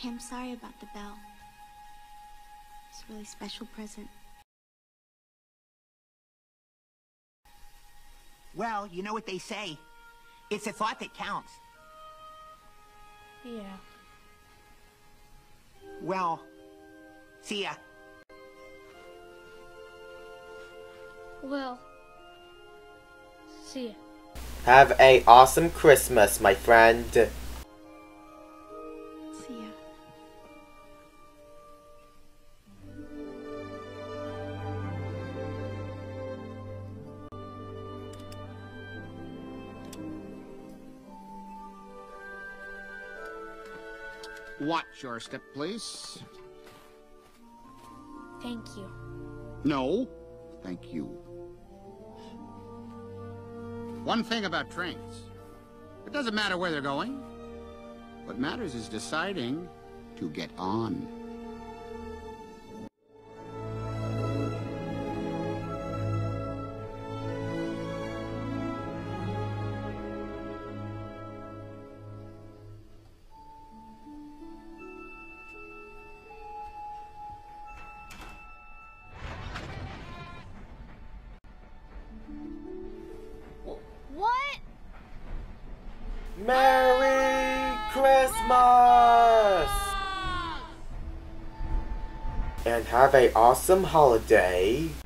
Hey, I'm sorry about the bell. It's a really special present. Well, you know what they say. It's a thought that counts. Yeah. Well, see ya. Well, see ya. Have a awesome Christmas, my friend. See ya. Watch your step, please. Thank you. No, thank you. One thing about trains. It doesn't matter where they're going. What matters is deciding to get on. What? Merry Christmas! And have a awesome holiday.